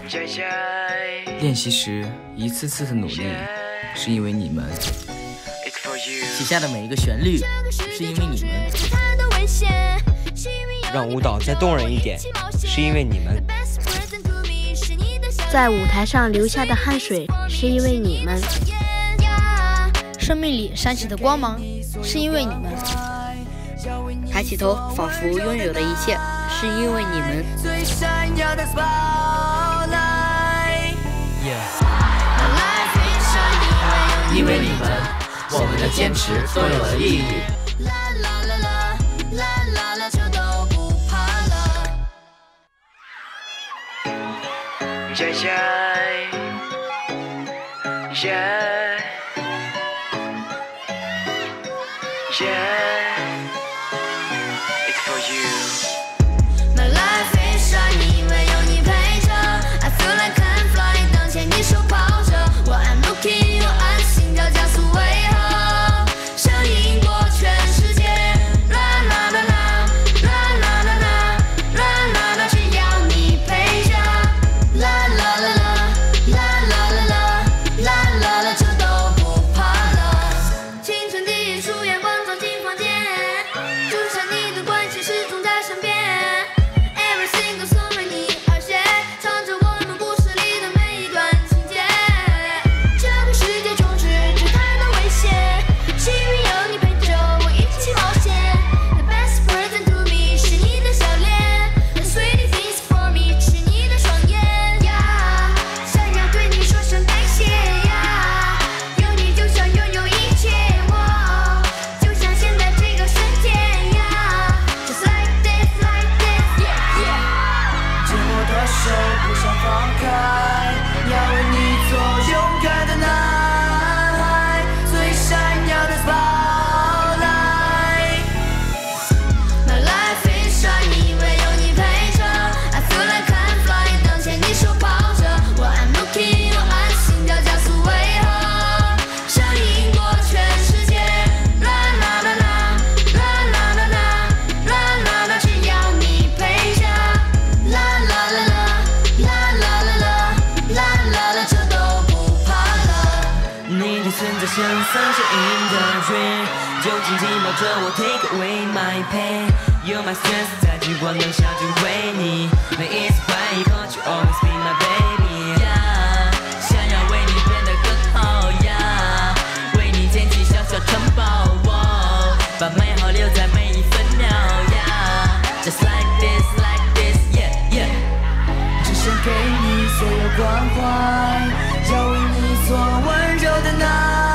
练习时一次次的努力，是因为你们； 写下的每一个旋律，是因为你们； 让舞蹈再动人一点，是因为你们； 在舞台上流下的汗水，是因为你们； 生命里闪起的光芒，是因为你们； 抬起头，仿佛拥有的一切，是因为你们。 最闪耀的 spotlight， 因为你们，我们的坚持都有了意义。 It's for you. My life is shining， 因为有你陪着。I feel like I'm flying， 当牵你手跑着。我 I'm looking， 我按心跳加速为何？声音过全世界。啦啦啦啦，啦啦啦啦，啦啦啦，只要你陪着。啦啦啦啦，啦啦啦啦，啦啦啦，这都不怕了。青春第一束阳光照进房间，就像你的关心始终在身边。Every single song 为你而写，唱着我们故事里的每一段情节。这个世界充斥着太多危险，幸运有你陪着我一起冒险。The best present to me 是你的笑脸 ，The sweetest things for me 是你的双眼。想要对你说声感谢呀，有你就像拥有一切，我就像现在这个瞬间呀。Just like this, like this, yeah, yeah。紧握的手不想放开，要为你做勇敢的男孩，最闪耀的 spotlight。My life is shining， 因为有你陪着。I feel like I'm flying， 当牵你手跑着。我 I'm looking， 我按心跳加速为何？声音过全世界。啦啦啦啦，啦啦啦啦，啦啦啦，只要你陪着。啦啦啦啦，啦啦啦啦，啦啦啦，这都不怕了。 你的存在像散射in the rain， 就紧紧抱着我 take away my pain。You're my strength， 在聚光灯下只为你，每一次怀疑 ，Can't you always be my baby？Yeah， 想要为你变得更好呀，为你建起小小城堡，把美好留在每一分秒呀。Just like this, like this, yeah, yeah。 只想给你所有关怀，要为你做温柔的男